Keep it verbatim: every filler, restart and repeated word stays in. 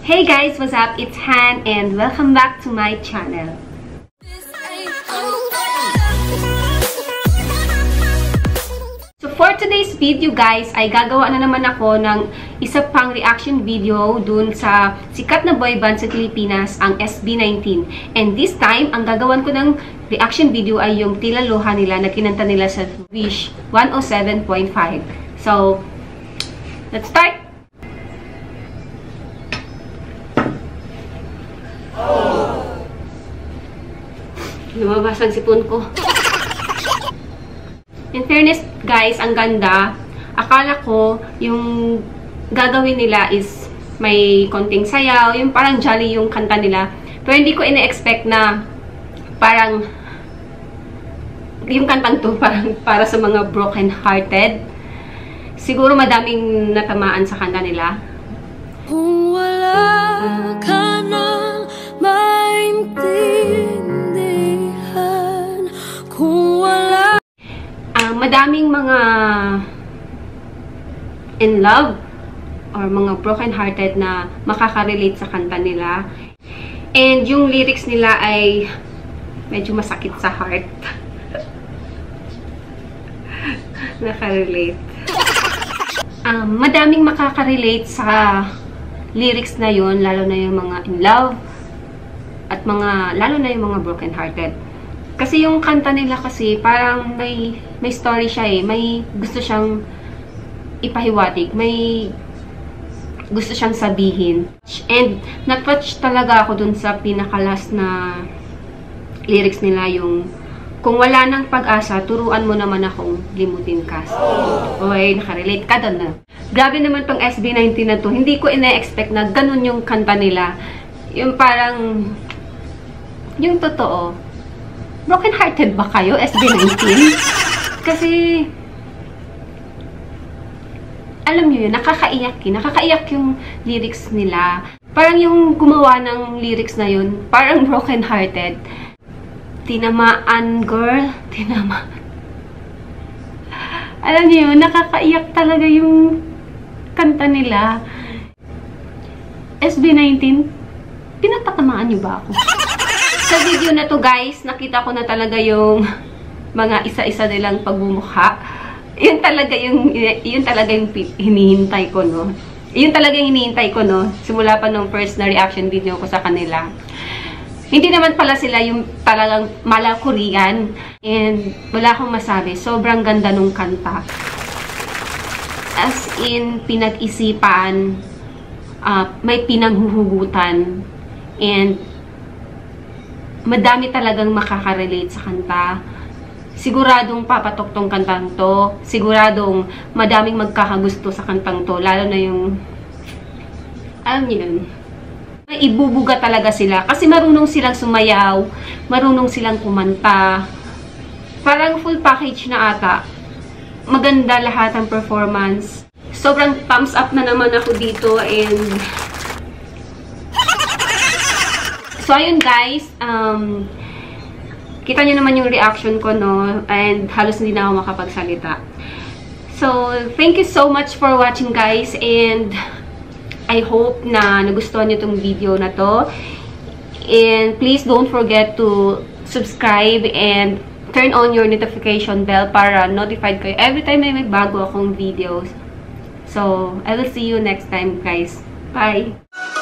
Hey guys, what's up? It's Han and welcome back to my channel. So for today's video guys, ay gagawa na naman ako ng isa pang reaction video dun sa sikat na boy band sa Pilipinas, ang S B nineteen. And this time, ang gagawan ko ng reaction video ay yung Tila Luha nila na kinanta nila sa Wish one oh seven point five. So, let's start! Lumabas ang sipon ko. In fairness, guys, ang ganda. Akala ko, yung gagawin nila is may konting sayaw, yung parang jolly yung kanta nila. Pero hindi ko ina-expect na parang yung kantang to parang para sa mga broken-hearted. Siguro madaming natamaan sa kanta nila. Kung wala ka nang maintindihan, kung wala madaming mga in love or mga broken-hearted na makaka-relate sa kanta nila. And yung lyrics nila ay medyo masakit sa heart. Naka-relate. Um, madaming makaka-relate sa lyrics na yun, lalo na yung mga in love at mga, lalo na yung mga broken-hearted. Kasi yung kanta nila kasi parang may may story siya eh. May gusto siyang ipahiwatig. May gusto siyang sabihin. And na-touch talaga ako dun sa pinakalas na lyrics nila, yung kung wala nang pag-asa, turuan mo naman akong limutin ka. Okay, nakarelate ka dun na. Grabe naman tong S B nineteen na to. Hindi ko ina-expect na ganun yung kanta nila. Yung parang yung totoo. Broken-hearted ba kayo, S B nineteen? Kasi, alam nyo yun, nakakaiyak yun. Nakakaiyak yung lyrics nila. Parang yung gumawa ng lyrics na yun, parang broken-hearted. Tinamaan, girl. Tinamaan. Alam nyo yun, nakakaiyak talaga yung kanta nila. S B nineteen, pinatatamaan nyo ba ako? Sa video na to guys, nakita ko na talaga yung mga isa-isa nilang pagmumukha. Yun talaga yung, yun talaga yung hinihintay ko, no? Yun talaga yung hinihintay ko, no? Simula pa nung first na reaction video ko sa kanila. Hindi naman pala sila yung talagang mala Korean. And wala akong masabi. Sobrang ganda nung kanta. As in, pinag-isipan, uh, may pinanghuhugutan, and madami talagang makaka-relate sa kanta. Siguradong papatok tong kantang to. Siguradong madaming magkakagusto sa kantang to. Lalo na yung, alam niyo yun, may ibubuga talaga sila. Kasi marunong silang sumayaw, marunong silang kumanta. Parang full package na ata. Maganda lahat ang performance. Sobrang thumbs up na naman ako dito, and so, ayun guys, um, kita nyo naman yung reaction ko, no? And halos hindi na ako makapagsalita. So, thank you so much for watching guys, and I hope na nagustuhan nyo itong video na to. And please don't forget to subscribe and turn on your notification bell para notified kayo every time may bago akong videos. So, I will see you next time guys. Bye!